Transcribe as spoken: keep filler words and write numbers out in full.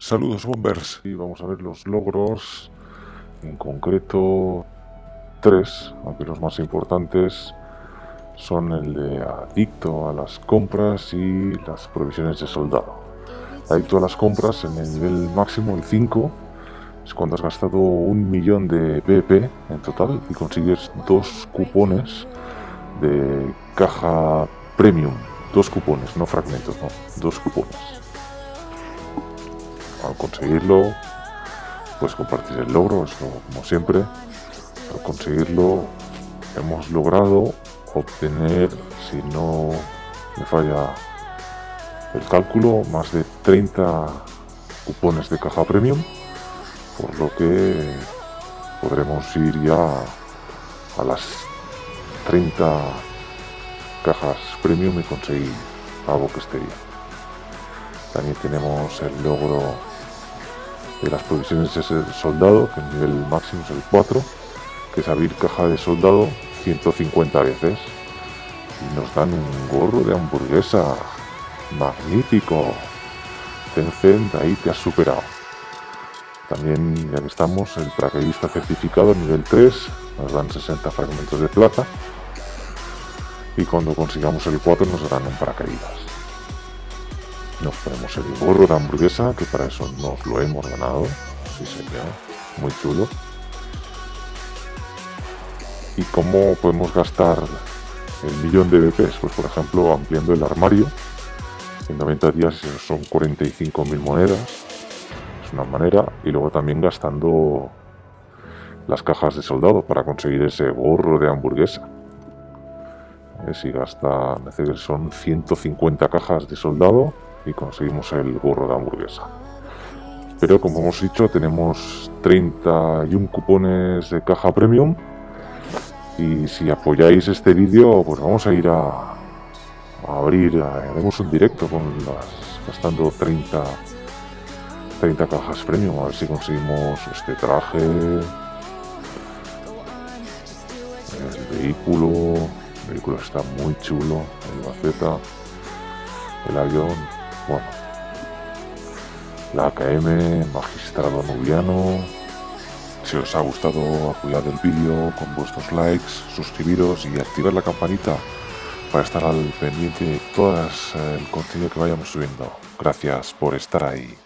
Saludos bombers, y vamos a ver los logros, en concreto tres, aunque los más importantes son el de adicto a las compras y las provisiones de soldado. Adicto a las compras en el nivel máximo, el cinco, es cuando has gastado un millón de B P en total y consigues dos cupones de caja premium, dos cupones, no fragmentos, no, dos cupones. Al conseguirlo, pues compartir el logro, eso como siempre. Al conseguirlo, hemos logrado obtener, si no me falla el cálculo, más de treinta cupones de caja premium, por lo que podremos ir ya a las treinta cajas premium y conseguir algo que esté bien. También tenemos el logro de las provisiones de soldado, que el nivel máximo es el cuatro, que es abrir caja de soldado ciento cincuenta veces y nos dan un gorro de hamburguesa. Magnífico. Tencent, ahí te has superado. También, ya que estamos, el paracaidista certificado nivel tres, nos dan sesenta fragmentos de plata, y cuando consigamos el cuatro nos darán un paracaídas. Nos ponemos el gorro de hamburguesa, que para eso nos lo hemos ganado. Sí, señor, muy chulo. ¿Y cómo podemos gastar el millón de B Ps? Pues por ejemplo ampliando el armario. En noventa días son cuarenta y cinco mil monedas. Es una manera. Y luego también gastando las cajas de soldado para conseguir ese gorro de hamburguesa. Eh, si gasta, me parece que son ciento cincuenta cajas de soldado y conseguimos el gorro de hamburguesa. Pero como hemos dicho, tenemos treinta y uno cupones de caja premium. Y si apoyáis este vídeo, pues vamos a ir a, a abrir, a, haremos un directo con las, gastando treinta, treinta cajas premium, a ver si conseguimos este traje, el vehículo, el vehículo está muy chulo, el maceta, el avión, bueno, la A K M, magistrado nubiano. Si os ha gustado, apoyad el vídeo con vuestros likes, suscribiros y activar la campanita para estar al pendiente de todo el contenido que vayamos subiendo. Gracias por estar ahí.